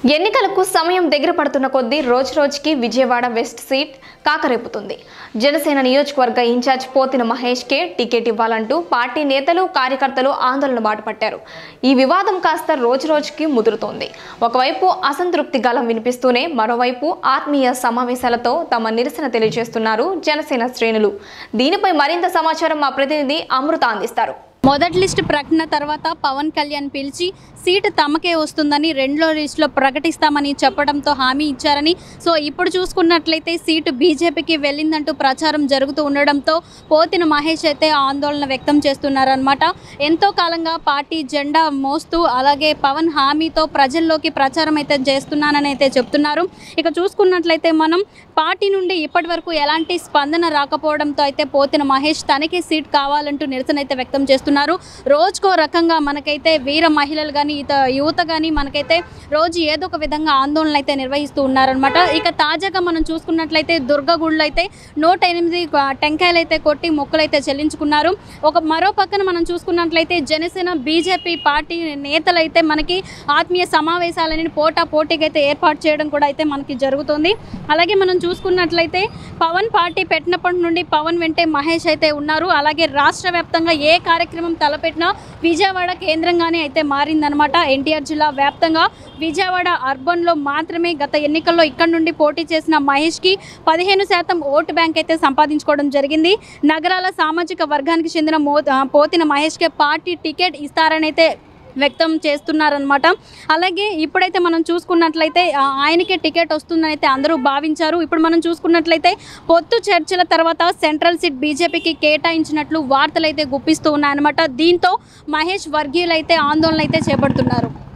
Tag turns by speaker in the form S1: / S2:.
S1: ఎన్నికలకు సమయం దగ్గర పడుతున్న కొద్దీ రోజురోజుకి విజయవాడ వెస్ట్ సీట్ కాకరేపుతుంది. జనసేన నియోజకవర్గ ఇన్ఛార్జ్ పోతిన మహేష్ కే టికెట్ ఇవ్వాలంటూ పార్టీ నేతలు కార్యకర్తలు ఆందోళన బాటపట్టారు. ఈ వివాదం కాస్త రోజురోజుకి ముదురుతోంది. ఒకవైపు అసంతృప్తి గళం వినిపిస్తూనే మరోవైపు ఆత్మీయ సమావేశాలతో తమ నిరసన తెలియజేస్తున్నారు జనసేన శ్రేణులు. దీనిపై మరింత సమాచారం మా ప్రతినిధి అమృత అందిస్తారు.
S2: మొదటి లిస్టు ప్రకటన తర్వాత పవన్ కళ్యాణ్ పిలిచి సీటు తమకే వస్తుందని రెండో లిస్టులో ప్రకటిస్తామని చెప్పడంతో హామీ ఇచ్చారని, సో ఇప్పుడు చూసుకున్నట్లయితే సీటు బీజేపీకి వెళ్ళిందంటూ ప్రచారం జరుగుతూ ఉండడంతో పోతిన మహేష్ అయితే ఆందోళన వ్యక్తం చేస్తున్నారన్నమాట. ఎంతో కాలంగా పార్టీ జెండా మోస్తూ అలాగే పవన్ హామీతో ప్రజల్లోకి ప్రచారం అయితే చేస్తున్నానని అయితే చెప్తున్నారు. ఇక చూసుకున్నట్లయితే మనం పార్టీ నుండి ఇప్పటి వరకు ఎలాంటి స్పందన రాకపోవడంతో అయితే పోతిన మహేష్ తనకే సీట్ కావాలంటూ నిరసన అయితే వ్యక్తం చేస్తున్నారు. రోజుకో రకంగా మనకైతే వీర మహిళలు కానీ యువత కానీ మనకైతే రోజు ఏదో ఒక విధంగా ఆందోళనలు అయితే నిర్వహిస్తూ ఉన్నారనమాట. ఇక తాజాగా మనం చూసుకున్నట్లయితే దుర్గగుడిలో అయితే 108 టెంకాయలు అయితే కొట్టి మొక్కులు అయితే చెల్లించుకున్నారు. మరో పక్కన మనం చూసుకున్నట్లయితే జనసేన బీజేపీ పార్టీ నేతలు అయితే మనకి ఆత్మీయ సమావేశాలని పోటీగా అయితే ఏర్పాటు చేయడం కూడా అయితే మనకి జరుగుతుంది. అలాగే మనం చూసుకున్నట్లయితే పవన్ పార్టీ పెట్టినప్పటి నుండి పవన్ వెంటే మహేష్ అయితే ఉన్నారు. అలాగే రాష్ట్ర వ్యాప్తంగా ఏ కార్యక్రమం తలపెట్టినా విజయవాడ కేంద్రంగానే అయితే మారిందనమాట. ఎన్టీఆర్ జిల్లా వ్యాప్తంగా విజయవాడ అర్బన్లో మాత్రమే గత ఎన్నికల్లో ఇక్కడి నుండి పోటీ చేసిన మహేష్కి 15% ఓటు బ్యాంక్ అయితే సంపాదించుకోవడం జరిగింది. నగరాల సామాజిక వర్గానికి చెందిన పోతిన మహేష్కే పార్టీ టికెట్ ఇస్తారని అయితే వ్యక్తం చేస్తున్నారనమాట. అలాగే ఇప్పుడైతే మనం చూసుకున్నట్లయితే ఆయనకే టికెట్ వస్తుందని అయితే అందరూ భావించారు. ఇప్పుడు మనం చూసుకున్నట్లయితే పొత్తు చర్చల తర్వాత సెంట్రల్ సీట్ బీజేపీకి కేటాయించినట్లు వార్తలు అయితే గుప్పిస్తూ ఉన్నాయన్నమాట. దీంతో మహేష్ వర్గీయులు అయితే ఆందోళన అయితే చేపడుతున్నారు.